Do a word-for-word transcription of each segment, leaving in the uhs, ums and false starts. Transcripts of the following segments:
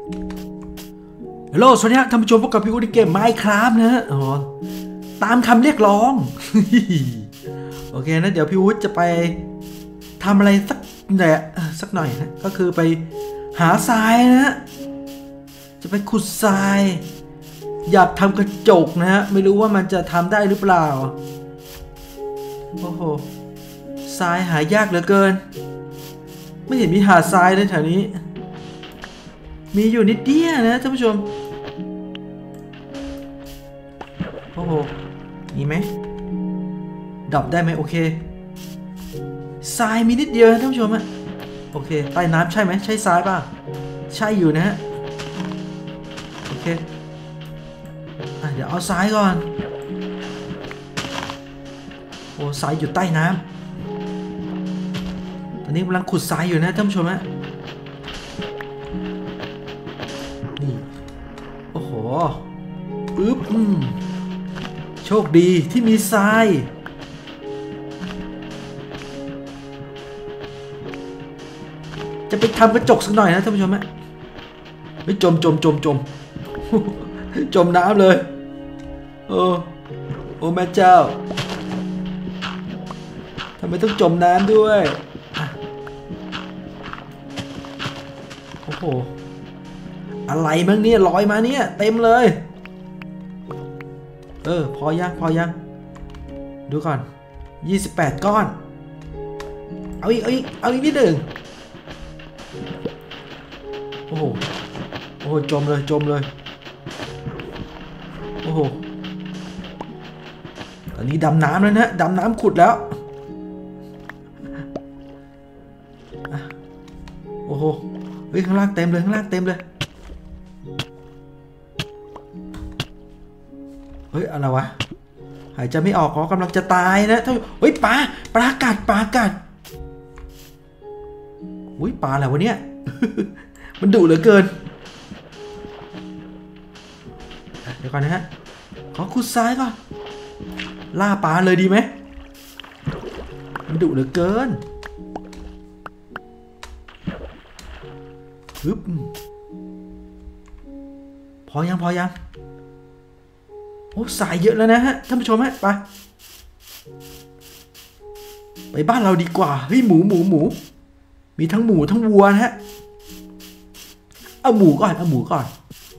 ฮัลโหลสวัสดีครับท่านผู้ชมพบกับพี่อุ้ยในเกม Minecraft นะฮะอ๋อตามคำเรียกร้อง โอเคนะเดี๋ยวพี่อุ้ยจะไปทำอะไรสักหน่อยสักหน่อยนะก็คือไปหาทรายนะฮะจะไปขุดทรายอยากทำกระจกนะฮะไม่รู้ว่ามันจะทำได้หรือเปล่าโอ้โหทรายหายากเหลือเกินไม่เห็นมีหาดทรายเลยแถวนี้มีอยู่นิดเดียวนะท่านผู้ชมโอ้โหมีไหมดับได้ไหมโอเคทรายมีนิดเดียวนะท่านผู้ชมอะโอเคใต้น้ำใช่ไหมใช่ทรายป่ะใช่อยู่นะฮะโอเคอ่ะเดี๋ยวเอาทรายก่อนโอ้ทรายอยู่ใต้น้ำตอนนี้กำลังขุดทรายอยู่นะท่านผู้ชมฮะนี่โอ้โหอึ๊บอืมโชคดีที่มีทรายจะไปทำกระจกสักหน่อยนะท่านผู้ชมฮะไม่จมจมจมจม จมน้ำเลยโอ้โอ้แม่เจ้าทำไมต้องจมน้ำด้วยโอ้โหอะไรมั้งเนี่ยลอยมาเนี่ยเต็มเลยเออพอยังพอยังดูก่อนยี่สิบแปดก้อนเอาอีกเอาอีกเอาอีกนิดหนึ่งโอ้โหโอ้โหจมเลยจมเลยโอ้โหตอนนี้ดำน้ำแล้วนะดำน้ำขุดแล้วโอ้โหเฮ้ยข้างล่างเต็มเลยข้างล่างเต็มเลยเฮ้ยอะไรวะหายใจไม่ออกอ๋อกำลังจะตายนะท่านเฮ้ยปลาปลากัดปลากัดอุ้ยปลาอะไรวะเนี่ย มันดุเหลือเกินเดี๋ยวก่อนนะฮะขอขุดซ้ายก่อนล่าปลาเลยดีไหมมันดุเหลือเกินฮึบพอยังพอยังโอ้สายเยอะแล้วนะฮะท่านผู้ชมฮะไปไปบ้านเราดีกว่าเฮ้ยหมูหมูหมูมีทั้งหมูทั้งวัวนะฮะเอาหมูก่อนเอาหมูก่อน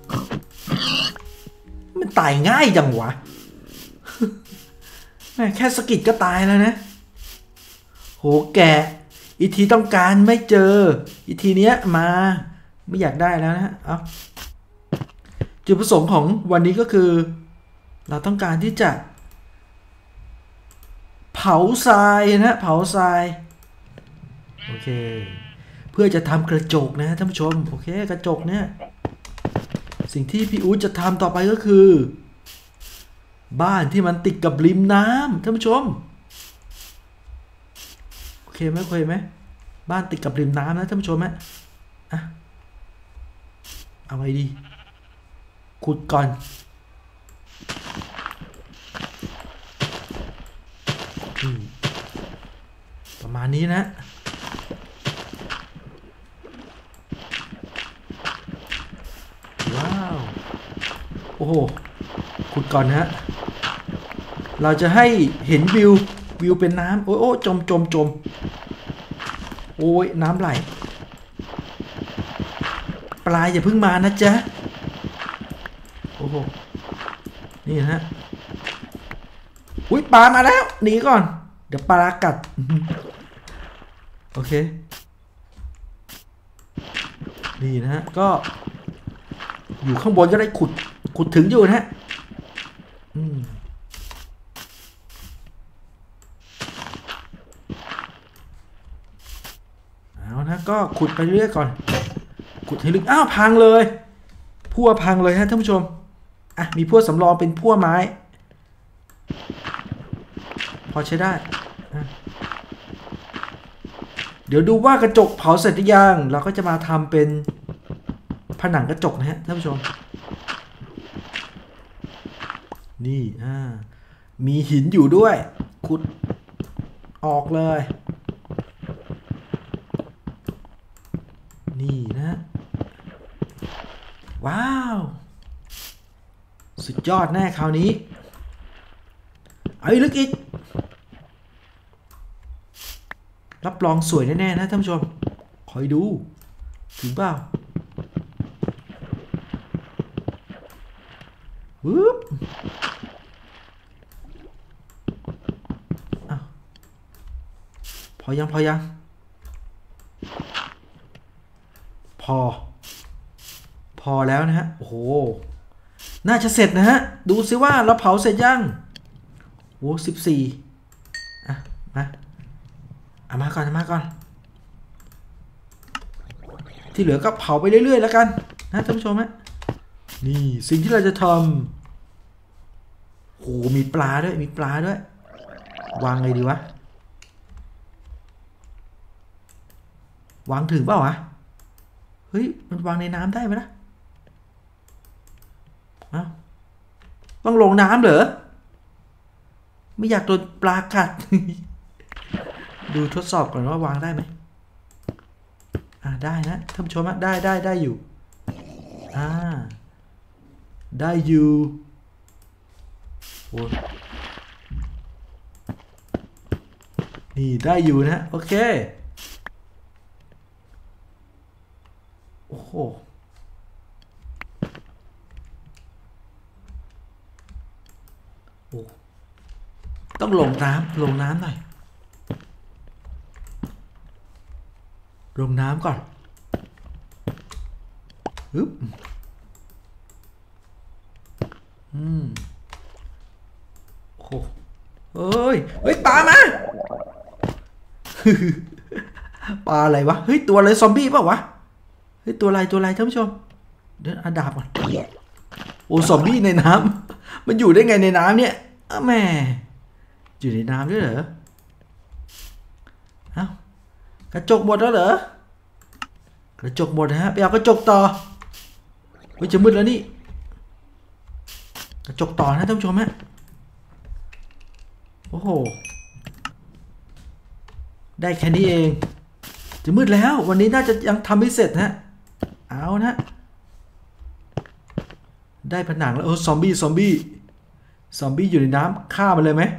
มันตายง่ายจังวะแม่แค่สกิดก็ตายแล้วนะโหแกอีทีต้องการไม่เจออีทีเนี้ยมาไม่อยากได้แล้วนะเอาจุดประสงค์ของวันนี้ก็คือเราต้องการที่จะเผาทรายนะเผาทรายโอเคเพื่อจะทำกระจกนะท่านผู้ชมโอเคกระจกเนี่ยสิ่งที่พี่อู๋จะทำต่อไปก็คือบ้านที่มันติดกับริมน้ำท่านผู้ชมโอเคไหมเคยไหมบ้านติดกับริมน้ำนะท่านผู้ชมไหมอ่ะเอาไว้ดีขุดก่อนประมาณนี้นะว้าวโอ้โหขุดก่อนนะเราจะให้เห็นวิววิวเป็นน้ำโอ้โอ้จมจมจมโอ้ยน้ำไหลปลาอย่าเพิ่งมานะจ๊ะโอ้โหนี่ฮะอุ้ยปลามาแล้วหนีก่อนเดี๋ยวปลากัดโอเคนี่นะฮะก็อยู่ข้างบนก็ได้ขุดขุดถึงอยู่นะฮะอืมเอานะก็ขุดไปเรื่อยก่อนขุดให้ลึกอ้าวพังเลยพั่วพังเลยฮะท่านผู้ชมอ่ะมีพั่วสำรองเป็นพั่วไม้พอใช้ได้เดี๋ยวดูว่ากระจกเผาเสร็จหรือยังเราก็จะมาทำเป็นผนังกระจกนะฮะท่านผู้ชมนี่อ่ามีหินอยู่ด้วยขุดออกเลยนี่นะว้าวสุดยอดแน่คราวนี้เอาอีกลึกอีกรับรองสวยแน่ๆนะท่านผู้ชมคอยดูถึงเปล่าปึ๊บพอยังพอยังพอพอแล้วนะฮะโอ้โหน่าจะเสร็จนะฮะดูซิว่าเราเผาเสร็จยังโอ้สิบสี่อ่ะมาเอามาก่อนมาก่อนที่เหลือก็เผาไปเรื่อยๆแล้วกันนะท่านผู้ชมฮะนี่สิ่งที่เราจะทำโอ้มีปลาด้วยมีปลาด้วยวางไงดีวะวางถึงเปล่าวะเฮ้ยมันวางในน้ำได้ไหมนะเอ้าต้องลงน้ำเหรอไม่อยากโดนปลากัด ดูทดสอบก่อนว่าวางได้ไหมอ่าได้นะท่านผู้ชมฮะได้ได้ได้อยู่อ่าได้อยู่โอ้นี่ได้อยู่นะโอเคโอ้โหโอ้ต้องลงน้ำลงน้ำหน่อยลงน้ำก่อนฮึบอืมโอ้เอ้ยเฮ้ยปลามา ปลาอะไรวะเฮ้ยตัวอะไรซอมบี้เปล่าวะเฮ้ยตัวอะไรตัวอะไรท่านผู้ชมเดี๋ยวอาดาบก่อนโอ้ซอมบี้ในน้ำมันอยู่ได้ไงในน้ำเนี่ยแม่อยู่ในน้ำด้วยเหรอเอ้ากระจกหมดแล้วเหรอกระจกหมดนะฮะไปเอากระจกต่อเฮ้ยจะมืดแล้วนี่กระจกต่อนะท่านผู้ชมฮะโอ้โหได้แค่นี้เองจะมืดแล้ววันนี้น่าจะยังทำไม่เสร็จนะเอานะได้ผนังแล้วโอ้ซอมบี้ซอมบี้ซอมบี้อยู่ในน้ำฆ่ามันเลยไหม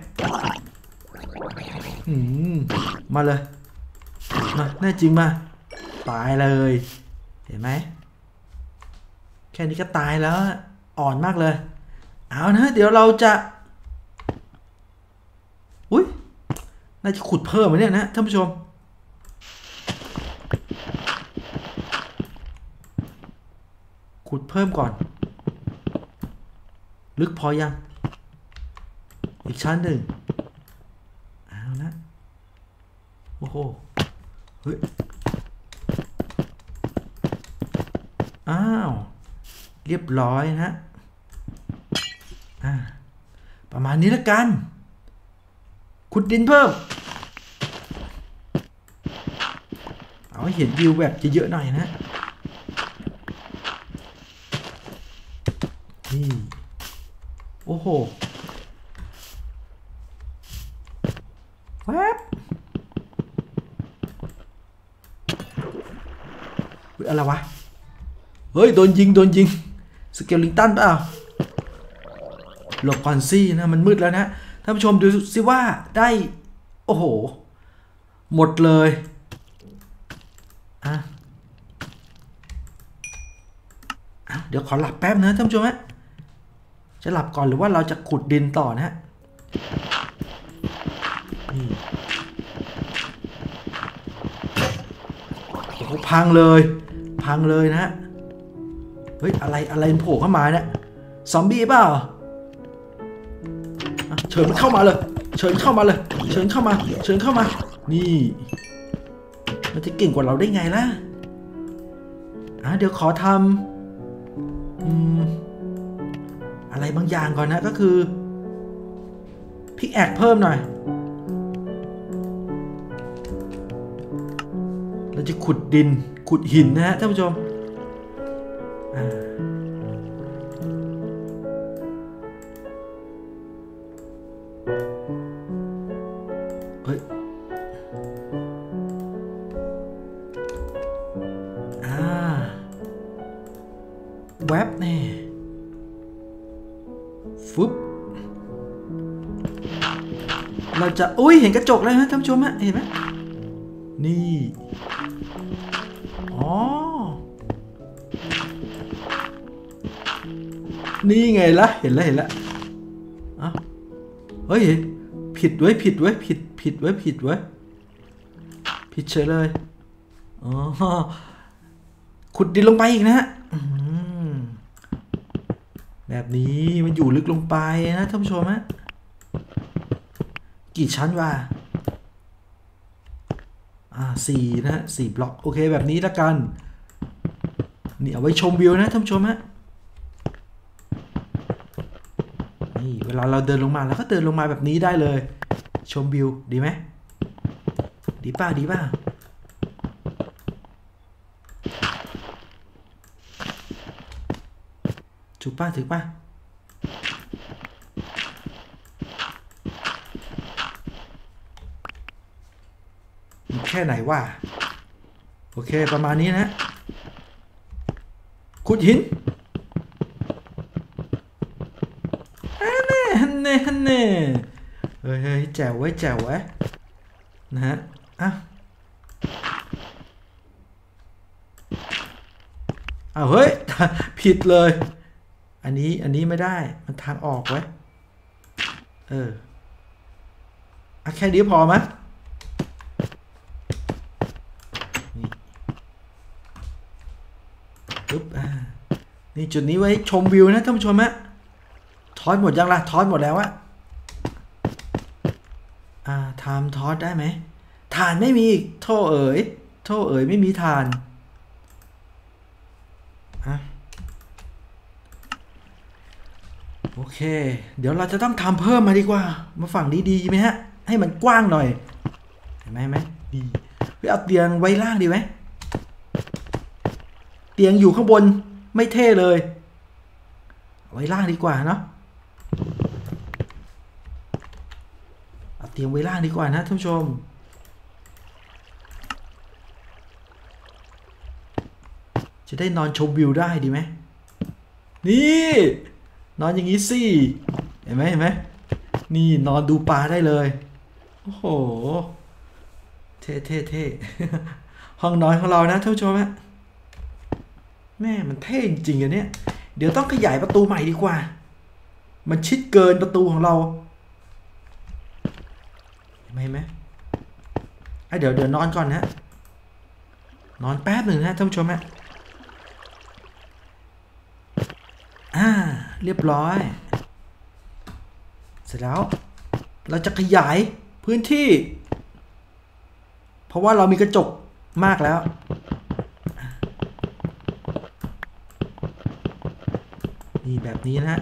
อืมมาเลยมาแน่จริงมาตายเลยเห็นไหมแค่นี้ก็ตายแล้วอ่อนมากเลยเอานะเดี๋ยวเราจะอุ้ยน่าจะขุดเพิ่มไหมเนี่ยนะท่านผู้ชมขุดเพิ่มก่อนลึกพอยังอีกชั้นหนึ่งเอานะโอ้โหเฮ้ยอ้าวเรียบร้อยนะอ่าประมาณนี้แล้วกันขุดดินเพิ่มเอาให้เห็นวิวแบบเยอะๆหน่อยนะนี่โอ้โหแวบเฮ้ยอะไรวะเฮ้ยโดนยิงโดนยิงสเกลลิงตันเปล่าหลบก่อนซี่นะมันมืดแล้วนะท่านผู้ชมดูสิว่าได้โอ้โหหมดเลยอ่ะเดี๋ยวขอหลับแป๊บนะท่านผู้ชมฮะจะหลับก่อนหรือว่าเราจะขุดดินต่อนะฮะนี่โอ้โหพังเลยพังเลยนะฮะเฮ้ยอะไรอะไรโผล่เข้ามาเนี่ยซอมบี้เปล่าเชิญมันเข้ามาเลยเชิญเข้ามาเลยเชิญเข้ามาเชิญเข้ามานี่มันจะเก่งกว่าเราได้ไงล่ะอ่ะเดี๋ยวขอทำอืมอะไรบางอย่างก่อนนะก็คือพิกแอคเพิ่มหน่อยเราจะขุดดินขุดหินนะฮะท่านผู้ชมอ่าเฮ้ยอ่าแวบแน่ฟึบเราจะอุ้ยเห็นกระจกแล้วนะท่านผู้ชมฮะเห็นไหมนี่อ๋อนี่ไงล่ะเห็นแล้วเห็นแล้วอ่ะเฮ้ยผิดไว้ผิดไว้ผิดผิดไว้ผิดไว้ผิดเฉยเลยอ๋อขุดดินลงไปอีกนะฮะแบบนี้มันอยู่ลึกลงไปนะท่านผู้ชมฮะกี่ชั้นวะอ่าสี่นะสี่บล็อกโอเคแบบนี้ละกันนี่เอาไว้ชมวิวนะท่านผู้ชมฮะนี่เวลาเราเดินลงมาเราก็เดินลงมาแบบนี้ได้เลยชมวิวดีไหมดีป่ะดีป่ะถูกป่ะถูกป่ะแค่ไหนวะโอเคประมาณนี้นะขุดหินฮันเน่ฮันเน่ฮันเน่เฮ้ยเฮ้ยแจ๋วไว้แจ๋วไว้นะฮะอ่ะเอาเฮ้ยผิดเลยอันนี้อันนี้ไม่ได้มันทางออกไว้เอออ่ะแค่นี้พอไหมปึ๊บอ่านี่จุดนี้ไว้ชมวิวนะท่านผู้ชมฮะทอดหมดยังล่ะทอดหมดแล้วอะอ่าทำทอดได้ไหมฐานไม่มีอีกโท่เอ๋ยโท่เอ๋ยไม่มีฐานอ่ะโอเคเดี๋ยวเราจะต้องทำเพิ่มมาดีกว่ามาฝั่งนี้ดีไหมฮะให้มันกว้างหน่อยเห็นไหมไหมดีไปเอาเตียงไว้ล่างดีไหมเตียงอยู่ข้างบนไม่เท่เลยไว้ล่างดีกว่าเนาะเอาเตียงไว้ล่างดีกว่านะท่านผู้ชมจะได้นอนชมวิวได้ดีไหมนี่นอนอย่างนี้สิเห็นไหมเห็นไหมนี่นอนดูปลาได้เลยโอ้โหเท่เท่เท่ห้องนอนของเรานะท่านผู้ชมฮะแม่มันเท่จริงๆอันเนี้ยเดี๋ยวต้องขยายประตูใหม่ดีกว่ามันชิดเกินประตูของเราเห็นไหมเห็นไหมไอเดี๋ยวเดี๋ยวนอนก่อนนะนอนแป๊บหนึ่งนะท่านผู้ชมฮะอ่าเรียบร้อยเสร็จแล้วเราจะขยายพื้นที่เพราะว่าเรามีกระจกมากแล้วนี่แบบนี้นะ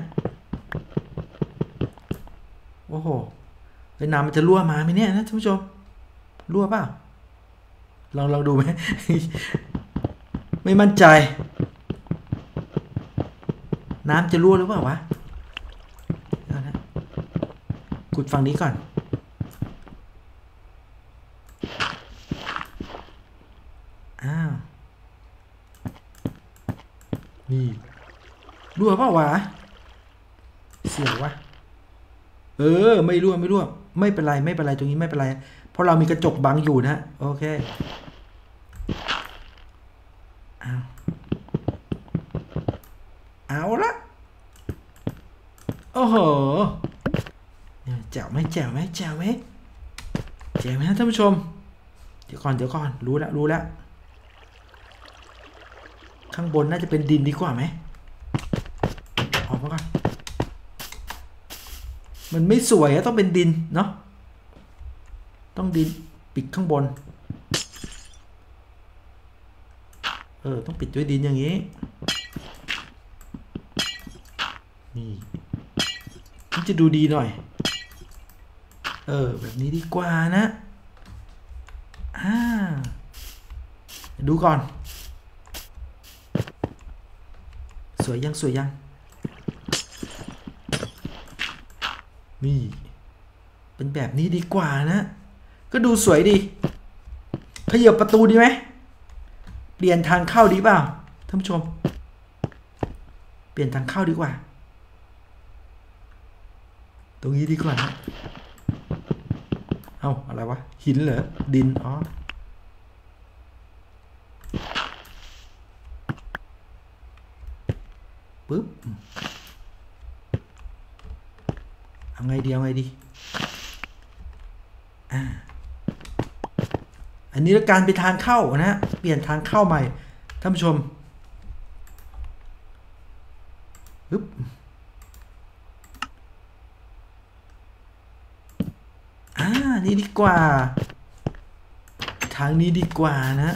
โอ้โหไอ้น้ำมันจะรั่วมาไหมเนี่ยนะท่านผู้ชมรั่วเปล่าลองลองดูไหม ไม่มั่นใจน้ำจะรั่วหรือเปล่าวะขุดฝั่งนี้ก่อนอ้าวนี่รั่วเปล่าวะเสียววะเออไม่รั่วไม่รั่วไม่เป็นไรไม่เป็นไรตรงนี้ไม่เป็นไรเพราะเรามีกระจกบังอยู่นะโอเคอ้าวเอาละโอ้โหแจ๋วไหมแจ๋วไหมแจ๋วไหมแจ๋วไหมท่านผู้ชมเดี๋ยวก่อนเดี๋ยวก่อนรู้แล้วรู้แล้วข้างบนน่าจะเป็นดินดีกว่าไหมออกมาก่อนมันไม่สวยต้องเป็นดินเนาะต้องดินปิดข้างบนเออต้องปิดด้วยดินอย่างนี้นี่มันจะดูดีหน่อยเออแบบนี้ดีกว่านะอ่าดูก่อนสวยยังสวยยังนี่เป็นแบบนี้ดีกว่านะก็ดูสวยดีขยับประตูดีไหมเปลี่ยนทางเข้าดีเปล่าท่านผู้ชมลี่ยนทางเข้าดีกว่าตรงนี้ดีกว่านะเอาอะไรวะหินเหรอดินอ๋อปึ๊บเอาไงดีเอาไงดีอ่าอันนี้แล้วการไปทางเข้านะเปลี่ยนทางเข้าใหม่ท่านผู้ชมปึ๊บอ่านี่ดีกว่าทางนี้ดีกว่านะ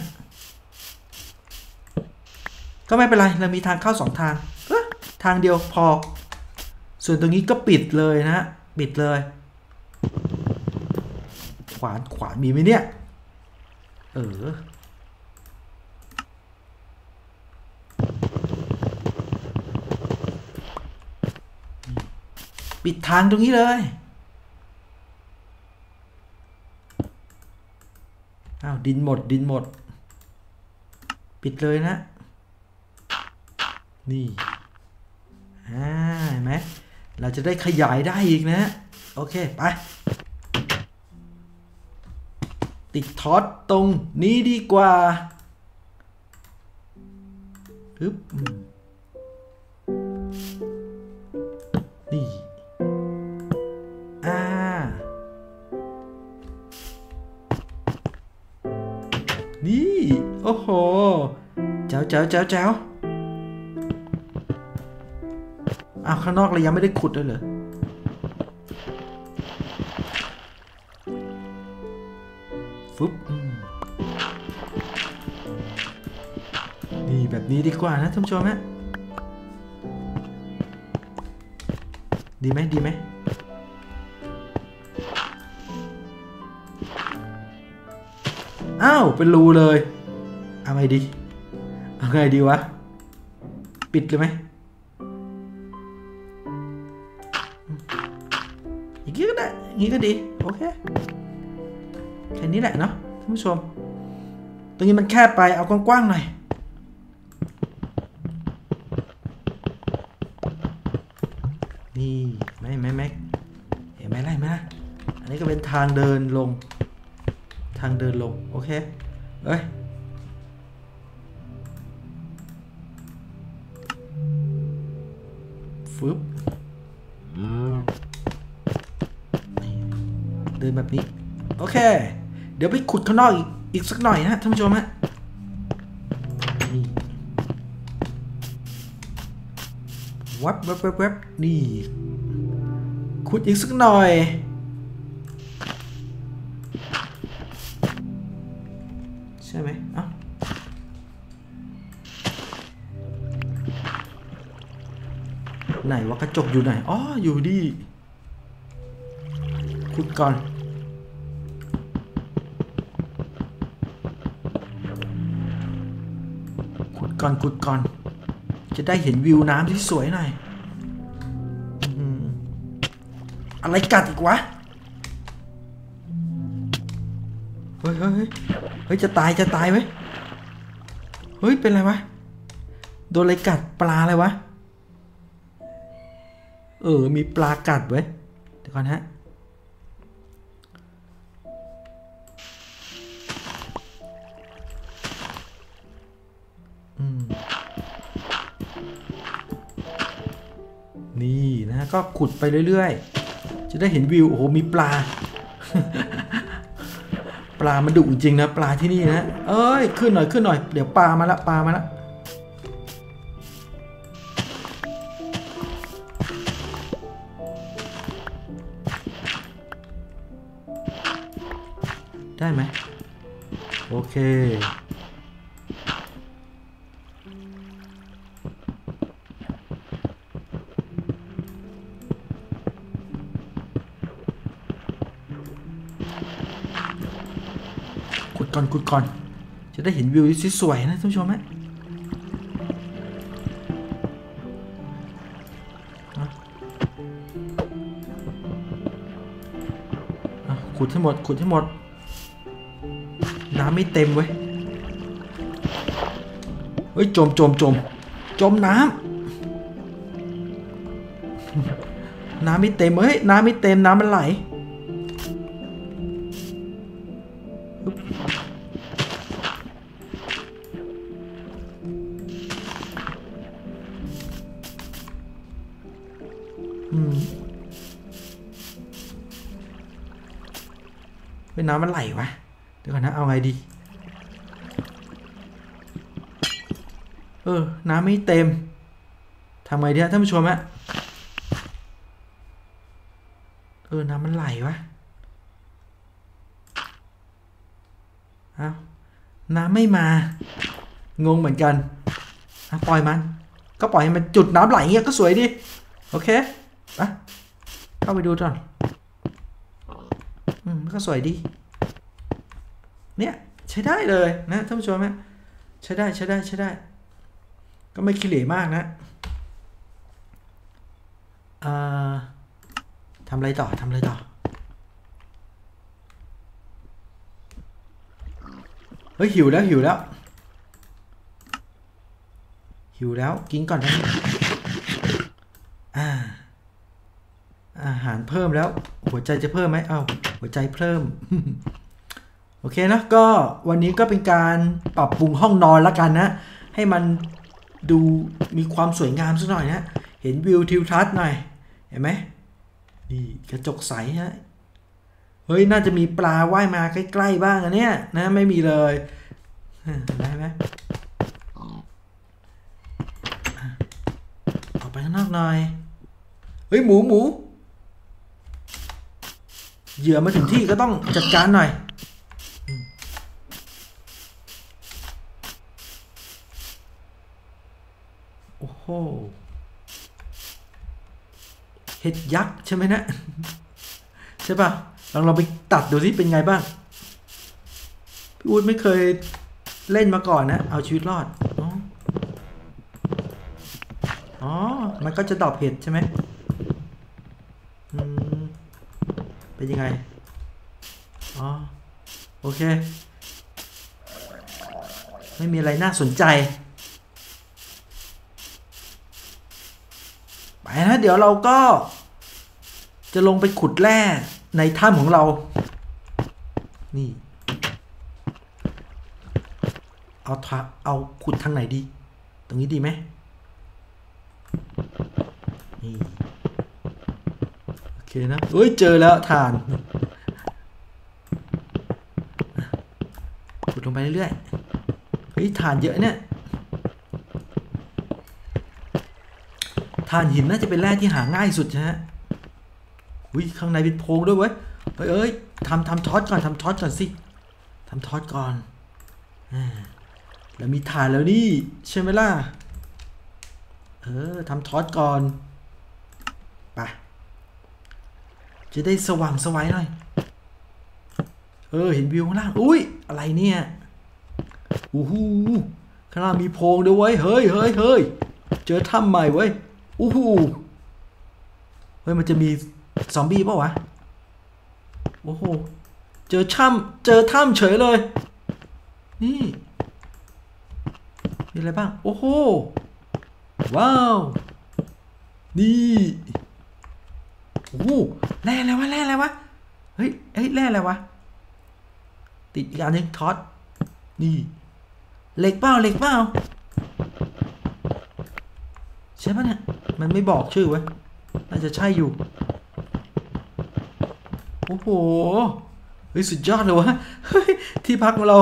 ก็ไม่เป็นไรเรามีทางเข้าสองทางเอ้อทางเดียวพอส่วนตรงนี้ก็ปิดเลยนะปิดเลยขวานขวานมีไหมเนี่ยเออปิดทางตรงนี้เลยอ้าวดินหมดดินหมดปิดเลยนะนี่อ่าเห็นไหมเราจะได้ขยายได้อีกนะโอเคไปติดท็อตตรงนี้ดีกว่าปึ๊บนี่อ่านี่โอ้โหเจ้าเจ้าเจ้าเจ้าอ้าวข้างนอกเรายังไม่ได้ขุดเลยเหรอฟึบนี่แบบนี้ดีกว่านะท่านผู้ชมฮะดีไหมดีไหมอ้าวเป็นรูเลยเอาไงดีเอาไงดีวะปิดเลยไหมอย่างนี้ก็ได้อย่างนี้ก็ดีโอเคแค่นี้แหละเนาะท่านผู้ชมตรงนี้มันแคบไปเอากว้างๆหน่อยนี่ไม่ไม่ไม่เห็นไหมไรไหมอันนี้ก็เป็นทางเดินลงทางเดินลงโอเคเอ้ยฟึบเดินแบบนี้โอเคเดี๋ยวไปขุดข้างนอกอีกอีกสักหน่อยนะท่านผู้ชมฮะนี่วับวับวับวับนี่ขุดอีกสักหน่อยใช่ไหมเอ้าไหนวะกระจกอยู่ไหนอ๋ออยู่ดีขุดก่อนขุดก่อนขุดก่อนจะได้เห็นวิวน้ำที่สวยหน่อยอะไรกัดอีกวะเฮ้ยเฮ้ยเฮ้ยจะตายจะตายไหมเฮ้ยเป็นไรวะโดนอะไรกัดปลาอะไรวะเออมีปลากัดไว้เดี๋ยวก่อนฮะนี่นะก็ขุดไปเรื่อยๆจะได้เห็นวิวโอ้โหมีปลา ปลามันดุจริงนะปลาที่นี่นะเอ้ยขึ้นหน่อยขึ้นหน่อยเดี๋ยวปลามาละปลามาละได้ไหมโอเคขุดก่อนขุดก่อนจะได้เห็นวิวสวยๆนะท่านผู้ชมฮะขุดให้หมดขุดให้หมดน้ำไม่เต็มเว้ยเฮ้ยจมจมจมจมน้ำน้ำไม่เต็มเฮ้ยน้ำไม่เต็มน้ำมันไหลอืมเป็นน้ำมันไหลวะเดี๋ยวก่อนนะเอาไงดีเออน้ำไม่เต็มทำไงดีท่านผู้ชมฮะเออน้ำมันไหลวะอ้าวน้ำไม่มางงเหมือนกันปล่อยมันก็ปล่อยให้มันจุดน้ำไหลเงี้ยก็สวยดีโอเคไปเข้าไปดูก่อนอืมก็สวยดีเนี่ยใช้ได้เลยนะท่านผู้ชมฮะใช้ได้ใช้ได้ใช้ได้ก็ไม่ขี้เหร่มากนะอ่าทำอะไรต่อทำอะไรต่อเฮ้ยหิวแล้วหิวแล้วหิวแล้วกินก่อนนะอ่าอาหารเพิ่มแล้วหัวใจจะเพิ่มไหมเอ้าหัวใจเพิ่ม โอเคนะก็วันนี้ก็เป็นการปรับปรุงห้องนอนแล้วกันนะให้มันดูมีความสวยงามสักหน่อยนะเห็นวิวทิวทัศน์หน่อยเห็นไหมนี่กระจกใสฮะเฮ้ยน่าจะมีปลาว่ายมาใกล้ๆบ้างอะเนี่ยนะไม่มีเลยได้ไหมออกไปข้างนอกหน่อยเฮ้ยหมูหมูเหยื่อมาถึงที่ก็ต้องจัดการหน่อยโอ้โหเห็ดยักษ์ใช่ไหมนะใช่ป่ะลองเราไปตัดดูสิเป็นไงบ้างพี่อู๊ดไม่เคยเล่นมาก่อนนะเอาชีวิตรอดอ๋ออ๋อมันก็จะดรอปเห็ดใช่ไหมอืมเป็นยังไงอ๋อโอเคไม่มีอะไรน่าสนใจไปนะเดี๋ยวเราก็จะลงไปขุดแร่ในถ้ำของเรานี่เอาทะเอาขุดทางไหนดีตรงนี้ดีไหมนี่โอเคนะเอ้ยเจอแล้วถ่านขุดลงไปเรื่อยๆเฮ้ยถ่านเยอะเนี่ยถ่านหินน่าจะเป็นแร่ที่หาง่ายสุดนะฮะอุ้ยข้างในเป็นโพรงด้วยเว้ยเฮ้ยเอ้ยทำทำทอสก่อนทำทอสก่อนสิทำทอสก่อนอ่าแล้วมีถ่านแล้วนี่ใช่ไหมล่ะเออทำทอสก่อนไปจะได้สว่างสวยหน่อยเออเห็นวิวข้างล่างอุ้ยอะไรเนี่ยโอ้โหข้างล่างมีโพรงด้วยเว้ยเฮ้ยเฮ้ยเฮ้ยเจอถ้ำใหม่เว้ยโอ้โหเฮ้ยมันจะมีซอมบี้ป่าววะโอ้โหเจอถ้ำเจอถ้ำเฉยเลยนี่มีอะไรบ้างโอ้โหว้าวนี่โอ้โหแร่อะไรวะแร่อะไรวะเฮ้ยเฮ้ยแร่อะไรวะติดอีกอันนึงท็อตนี่เหล็กเปล่าเหล็กเปล่าใช่ปะเนี่ยมันไม่บอกชื่อไว้น่าจะใช่อยู่โอ้โหเฮ้ยสุดยอดเลยวะเฮ้ยที่พักของเรา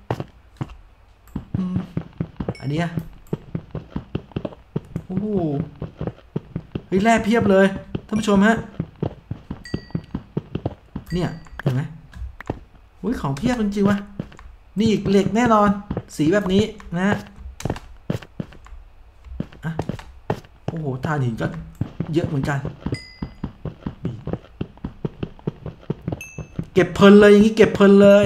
อันนี้โอ้โหเฮ้ยแร่เพียบเลยท่านผู้ชมฮะเนี่ยเห็นไหมโอ้ยของเพียบจริงๆวะนี่อีกเหล็กแน่นอนสีแบบนี้นะฮะโอ้โหถ่านหินก็เยอะเหมือนกันเก็บเพลินเลยอย่างนี้เก็บเพลินเลย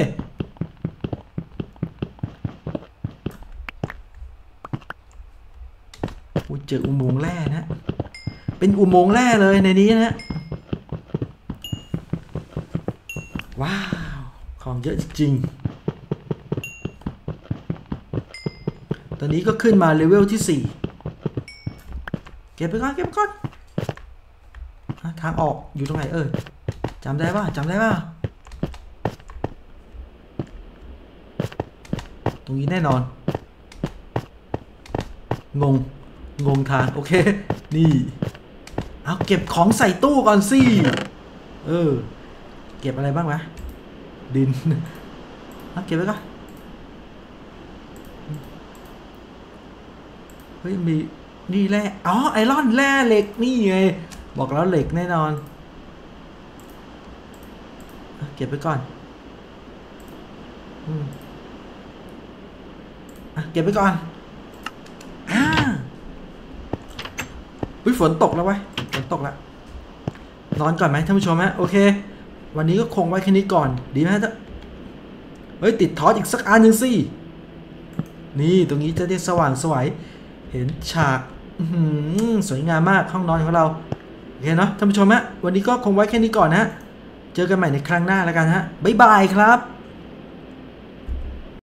โอ้เจออุโมงค์แร่นะเป็นอุโมงค์แร่เลยในนี้นะว้าวของเยอะจริงตอนนี้ก็ขึ้นมาเลเวลที่สี่เก็บไปก่อนเก็บไปก่อนทางออกอยู่ตรงไหนเออจำได้ป่ะจำได้ป่ะตรงนี้แน่นอนงงงงทางโอเคนี่เอาเก็บของใส่ตู้ก่อนสิเออเก็บอะไรบ้างวะดินเอาเก็บไว้ก่อนเฮ้ยมีนี่แร่อ๋อไอรอนแร่เหล็กนี่ไงบอกแล้วเหล็กแน่นอนเก็บไปก่อนอืมอ่ะเก็บไปก่อนอ่าอุ้ยฝนตกแล้ววะฝนตกแล้วนอนก่อนไหมท่านผู้ชมฮะโอเควันนี้ก็คงไว้แค่นี้ก่อนดีไหมท่านเฮ้ยติดทอสอีกสักอันหนึ่งสินี่ตรงนี้จะได้สว่างสวยเห็นฉากสวยงามมากห้องนอนของเราโอเคเนาะท่านผู้ชมฮะวันนี้ก็คงไว้แค่นี้ก่อนนะเจอกันใหม่ในครั้งหน้าแล้วกันฮะบ๊ายบายครับ